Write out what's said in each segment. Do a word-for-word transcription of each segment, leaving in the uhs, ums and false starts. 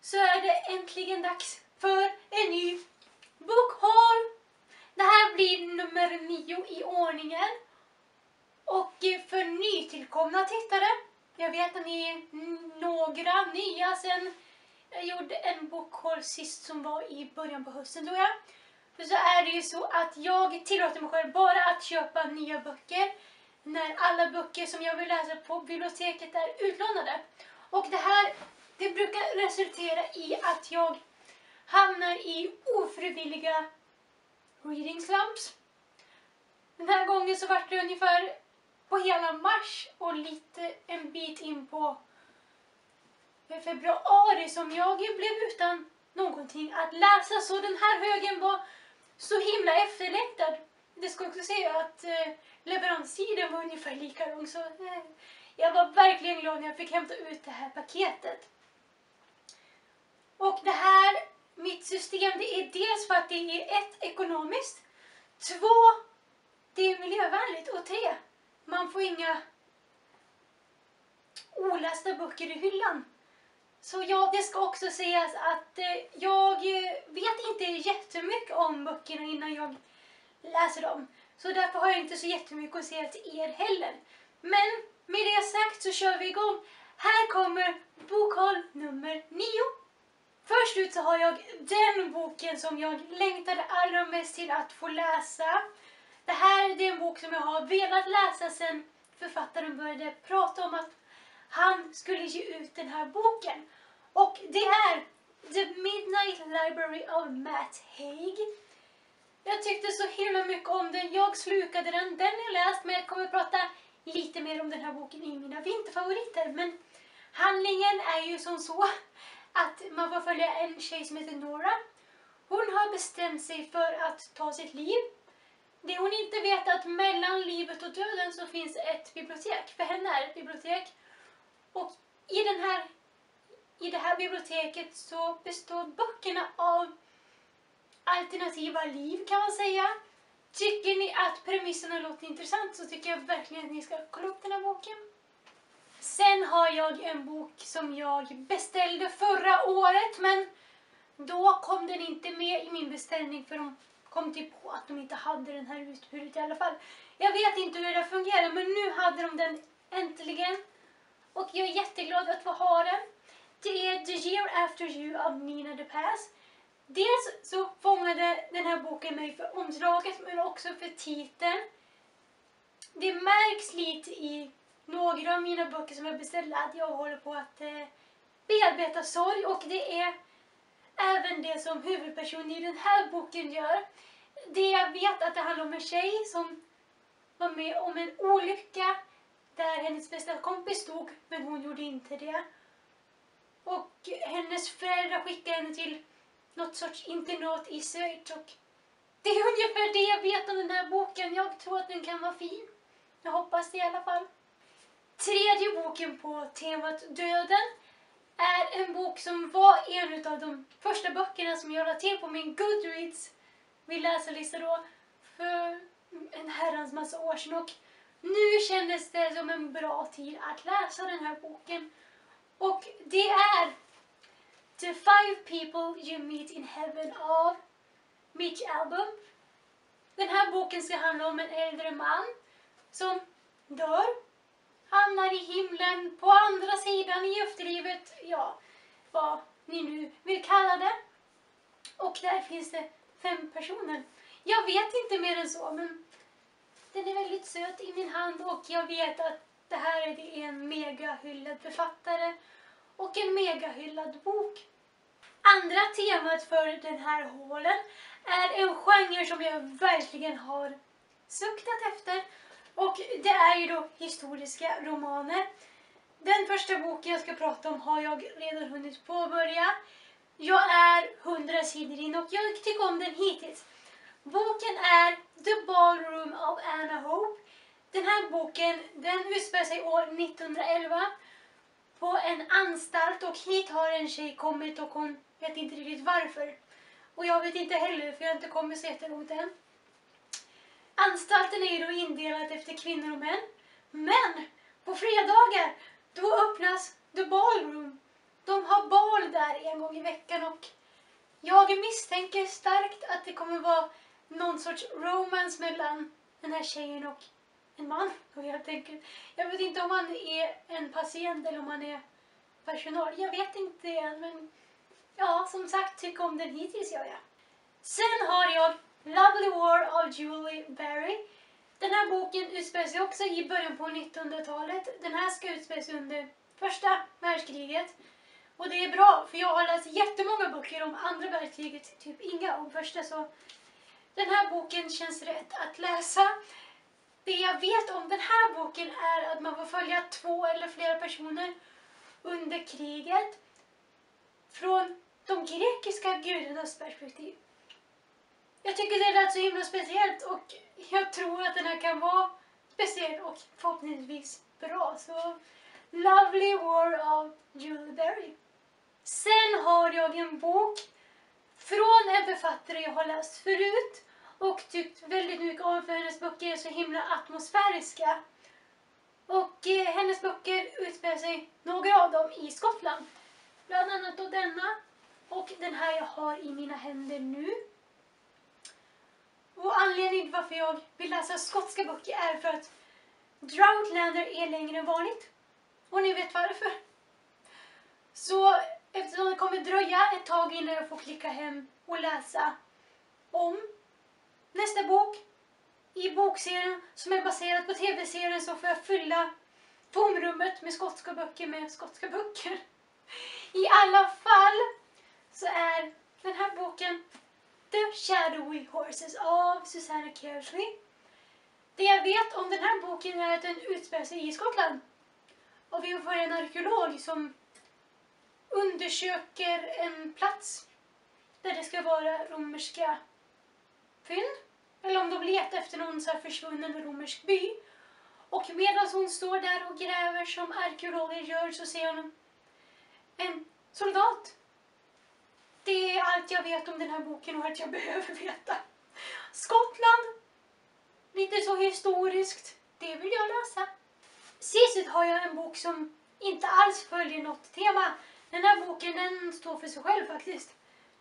så är det äntligen dags för en ny bokhaul. Det här blir nummer nio i ordningen. Och för nytillkomna tittare, jag vet att ni är några nya sen jag gjorde en bokhaul sist som var i början på hösten tror jag. För så är det ju så att jag tillåter mig själv bara att köpa nya böcker när alla böcker som jag vill läsa på biblioteket är utlånade. Och det här, det brukar resultera i att jag hamnar i ofrivilliga reading slumps. Den här gången så var det ungefär på hela mars och lite en bit in på februari som jag blev utan någonting att läsa. Så den här högen var så himla efterlängtad. Det ska också säga att eh, leveranstiden var ungefär lika lång. Så eh, jag var verkligen glad när jag fick hämta ut det här paketet. Och det här, mitt system, det är dels för att det är ett, ekonomiskt. Två, det är miljövänligt. Och tre, man får inga olästa böcker i hyllan. Så ja, det ska också sägas att eh, jag vet inte jättemycket om böckerna innan jag läser dem. Så därför har jag inte så jättemycket att säga till er heller. Men med det sagt så kör vi igång. Här kommer bokhaul nummer nio. Först ut så har jag den boken som jag längtade allra mest till att få läsa. Det här är en bok som jag har velat läsa sedan författaren började prata om att han skulle ge ut den här boken. Och det är The Midnight Library av Matt Haig. Jag tyckte så himla mycket om den. Jag slukade den. Den är läst, men jag kommer att prata lite mer om den här boken i mina vinterfavoriter. Men handlingen är ju som så att man får följa en tjej som heter Nora. Hon har bestämt sig för att ta sitt liv. Det hon inte vet är att mellan livet och döden så finns ett bibliotek. För henne är ett bibliotek. Och i, den här, i det här biblioteket så består böckerna av alternativa liv kan man säga. Tycker ni att premisserna låter intressant så tycker jag verkligen att ni ska kolla upp den här boken. Sen har jag en bok som jag beställde förra året, men då kom den inte med i min beställning för de kom typ på att de inte hade den här utbudet i alla fall. Jag vet inte hur det fungerar, men nu hade de den äntligen. Och jag är jätteglad att få ha den. Det är The Year After You av Nina de Pass. Dels så fångade den här boken mig för omslaget men också för titeln. Det märks lite i några av mina böcker som jag beställde att jag håller på att eh, bearbeta sorg. Och det är även det som huvudpersonen i den här boken gör. Det jag vet att det handlar om en tjej som var med om en olycka där hennes bästa kompis stod, men hon gjorde inte det. Och hennes föräldrar skickade henne till något sorts internat i Schweiz. Och det är ungefär det jag vet om den här boken. Jag tror att den kan vara fin. Jag hoppas det i alla fall. Tredje boken på temat döden är en bok som var en av de första böckerna som jag la till på min Goodreads vid läsarlista då för en herrans massa år sedan. Och nu kändes det som en bra tid att läsa den här boken. Och det är The Five People You Meet in Heaven av Mitch Albom. Den här boken ska handla om en äldre man som dör, hamnar i himlen på andra sidan i efterlivet, ja, vad ni nu vill kalla det. Och där finns det fem personer. Jag vet inte mer än så, men den är väldigt söt i min hand och jag vet att det här är en mega hyllad författare och en mega hyllad bok. Andra temat för den här hålen är en genre som jag verkligen har suktat efter. Och det är ju då historiska romaner. Den första boken jag ska prata om har jag redan hunnit påbörja. Jag är hundra sidor in och jag tycker om den hittills. Boken är The Ballroom av Anna Hope. Den här boken den utspelar sig år nittonhundraelva på en anstalt och hit har en tjej kommit och hon vet inte riktigt varför. Och jag vet inte heller för jag har inte kommit så jättelångt än. Anstalten är ju då indelad efter kvinnor och män. Men på fredagar då öppnas The Ballroom. de har bal där en gång i veckan och jag misstänker starkt att det kommer vara någon sorts romance mellan den här tjejen och en man. Och jag, tänker, jag vet inte om han är en patient eller om han är personal. Jag vet inte än, men ja, som sagt, tycker om den hittills gör jag. Sen har jag Lovely War av Julie Berry. Den här boken utspelar sig också i början på nittonhundratalet. Den här ska utspela sig under första världskriget. Och det är bra, för jag har läst jättemånga böcker om andra världskriget, typ inga om första, så den här boken känns rätt att läsa. Det jag vet om den här boken är att man får följa två eller flera personer under kriget från de grekiska gudarnas perspektiv. Jag tycker det lät så himla speciellt och jag tror att den här kan vara speciell och förhoppningsvis bra. Så Lovely War av Julie Berry. Sen har jag en bok från en författare jag har läst förut och tyckt väldigt mycket om, för hennes böcker är så himla atmosfäriska. Och eh, hennes böcker utspelar sig, några av dem, i Skottland. Bland annat då denna och den här jag har i mina händer nu. Och anledningen varför jag vill läsa skotska böcker är för att Droughtlander är längre än vanligt. Och ni vet varför. Så eftersom det kommer dröja ett tag innan jag får klicka hem och läsa om nästa bok i bokserien som är baserad på tv-serien, så får jag fylla tomrummet med skotska böcker med skotska böcker. I alla fall så är den här boken The Shadowy Horses av Susanna Kearsley. Det jag vet om den här boken är att den utspelar sig i Skottland. Och vi får en arkeolog som undersöker en plats där det ska vara romerska fynd. Eller om de letar efter någon så här försvunnen romersk by. Och medan hon står där och gräver som arkeologer gör, så ser hon en soldat. Det är allt jag vet om den här boken och att jag behöver veta. Skottland, lite så historiskt, det vill jag läsa. Sist har jag en bok som inte alls följer något tema. Den här boken, den står för sig själv faktiskt.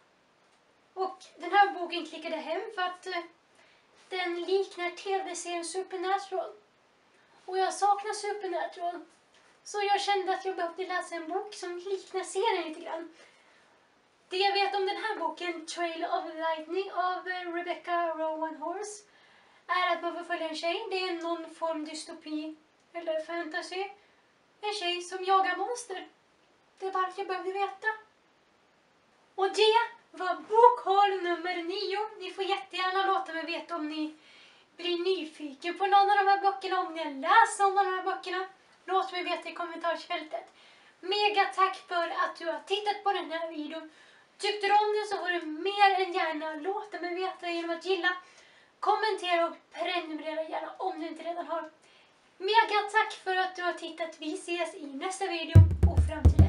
Och den här boken klickade hem för att eh, den liknar tv-serien Supernatural. Och jag saknar Supernatural. Så jag kände att jag behövde läsa en bok som liknar serien lite grann. Det jag vet om den här boken, Trail of Lightning av eh, Rebecca Rowan Horse, är att man får följa en tjej. Det är någon form dystopi eller fantasy. En tjej som jagar monster. Det var allt jag behövde veta. Och det var bokhål nummer nio. Ni får jättegärna låta mig veta om ni blir nyfiken på någon av de här böckerna. Om ni har läst någon av de här böckerna, låt mig veta i kommentarsfältet. Mega tack för att du har tittat på den här videon. Tyckte du om den så var det mer än gärna låta mig veta genom att gilla, kommentera och prenumerera gärna om du inte redan har. Mega tack för att du har tittat. Vi ses i nästa video och fram till